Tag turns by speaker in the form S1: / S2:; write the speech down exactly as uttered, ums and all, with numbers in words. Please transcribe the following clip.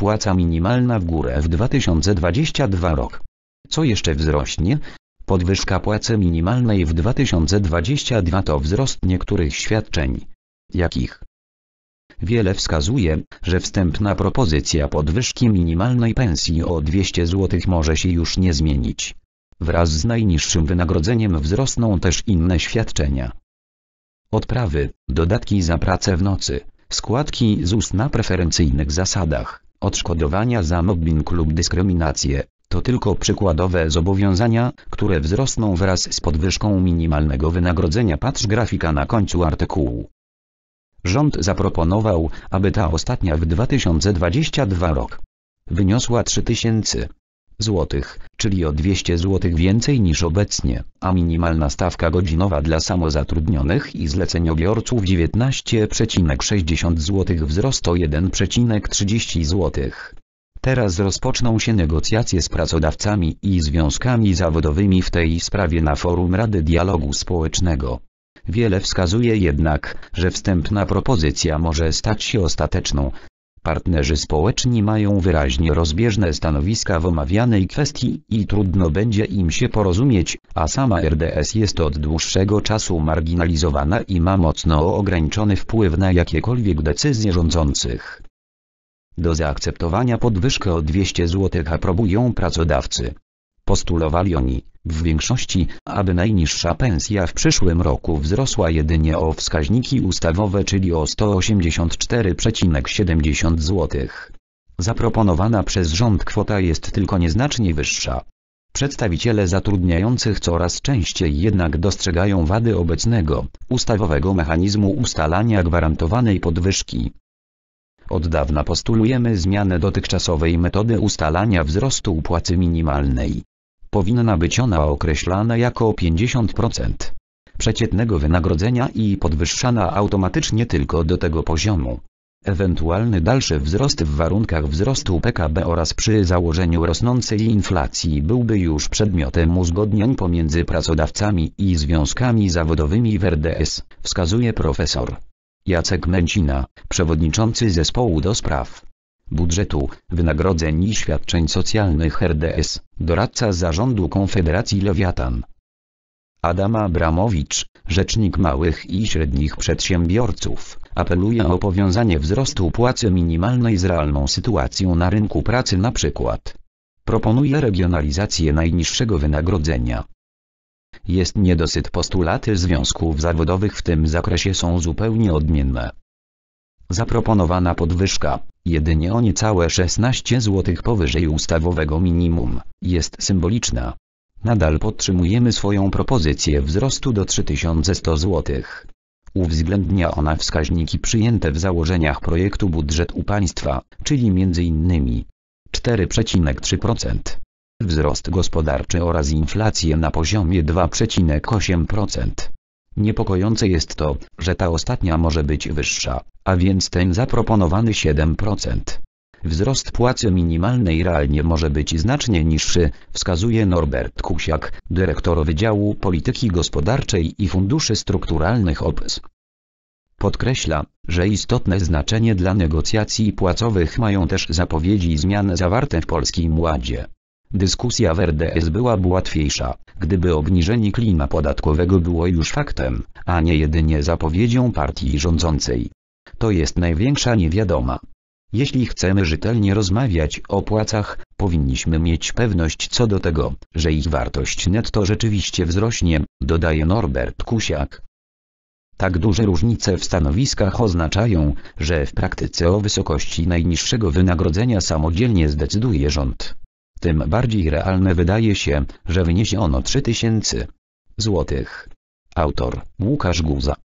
S1: płaca minimalna w górę w dwa tysiące dwudziestym drugim rok. Co jeszcze wzrośnie? Podwyżka płacy minimalnej w dwa tysiące dwudziestym drugim to wzrost niektórych świadczeń. Jakich? Wiele wskazuje, że wstępna propozycja podwyżki minimalnej pensji o dwieście złotych może się już nie zmienić. Wraz z najniższym wynagrodzeniem wzrosną też inne świadczenia. Odprawy, dodatki za pracę w nocy, składki Z U S na preferencyjnych zasadach, odszkodowania za mobbing lub dyskryminację. To tylko przykładowe zobowiązania, które wzrosną wraz z podwyżką minimalnego wynagrodzenia. Patrz grafika na końcu artykułu. Rząd zaproponował, aby ta ostatnia w dwa tysiące dwudziestym drugim rok wyniosła trzy tysiące złotych, czyli o dwieście złotych więcej niż obecnie, a minimalna stawka godzinowa dla samozatrudnionych i zleceniobiorców dziewiętnaście przecinek sześćdziesiąt złotych wzrost o jeden przecinek trzydzieści złotych. Teraz rozpoczną się negocjacje z pracodawcami i związkami zawodowymi w tej sprawie na forum Rady Dialogu Społecznego. Wiele wskazuje jednak, że wstępna propozycja może stać się ostateczną. Partnerzy społeczni mają wyraźnie rozbieżne stanowiska w omawianej kwestii i trudno będzie im się porozumieć, a sama R D S jest od dłuższego czasu marginalizowana i ma mocno ograniczony wpływ na jakiekolwiek decyzje rządzących. Do zaakceptowania podwyżkę o dwieście złotych aprobują pracodawcy. Postulowali oni, w większości, aby najniższa pensja w przyszłym roku wzrosła jedynie o wskaźniki ustawowe, czyli o sto osiemdziesiąt cztery przecinek siedemdziesiąt złotych. Zaproponowana przez rząd kwota jest tylko nieznacznie wyższa. Przedstawiciele zatrudniających coraz częściej jednak dostrzegają wady obecnego, ustawowego mechanizmu ustalania gwarantowanej podwyżki. Od dawna postulujemy zmianę dotychczasowej metody ustalania wzrostu płacy minimalnej. Powinna być ona określana jako pięćdziesiąt procent przeciętnego wynagrodzenia i podwyższana automatycznie tylko do tego poziomu. Ewentualny dalszy wzrost w warunkach wzrostu P K B oraz przy założeniu rosnącej inflacji byłby już przedmiotem uzgodnień pomiędzy pracodawcami i związkami zawodowymi w R D S, wskazuje profesor Jacek Męcina, przewodniczący zespołu do spraw budżetu, wynagrodzeń i świadczeń socjalnych R D S, doradca zarządu Konfederacji Lewiatan. Adam Abramowicz, rzecznik małych i średnich przedsiębiorców, apeluje o powiązanie wzrostu płacy minimalnej z realną sytuacją na rynku pracy, na przykład proponuje regionalizację najniższego wynagrodzenia. Jest niedosyt, postulaty związków zawodowych w tym zakresie są zupełnie odmienne. Zaproponowana podwyżka, jedynie o niecałe szesnaście złotych powyżej ustawowego minimum, jest symboliczna. Nadal podtrzymujemy swoją propozycję wzrostu do trzy tysiące sto złotych. Uwzględnia ona wskaźniki przyjęte w założeniach projektu budżetu państwa, czyli między innymi cztery przecinek trzy procent. Wzrost gospodarczy oraz inflację na poziomie dwa przecinek osiem procent. Niepokojące jest to, że ta ostatnia może być wyższa, a więc ten zaproponowany siedem procent. Wzrost płacy minimalnej realnie może być znacznie niższy, wskazuje Norbert Kusiak, dyrektor Wydziału Polityki Gospodarczej i Funduszy Strukturalnych O P S. Podkreśla, że istotne znaczenie dla negocjacji płacowych mają też zapowiedzi zmian zawarte w Polskim Ładzie. Dyskusja w R D S byłaby łatwiejsza, gdyby obniżenie klina podatkowego było już faktem, a nie jedynie zapowiedzią partii rządzącej. To jest największa niewiadoma. Jeśli chcemy rzetelnie rozmawiać o płacach, powinniśmy mieć pewność co do tego, że ich wartość netto rzeczywiście wzrośnie, dodaje Norbert Kusiak. Tak duże różnice w stanowiskach oznaczają, że w praktyce o wysokości najniższego wynagrodzenia samodzielnie zdecyduje rząd. Tym bardziej realne wydaje się, że wyniesie ono trzy tysiące złotych. Autor Łukasz Guza.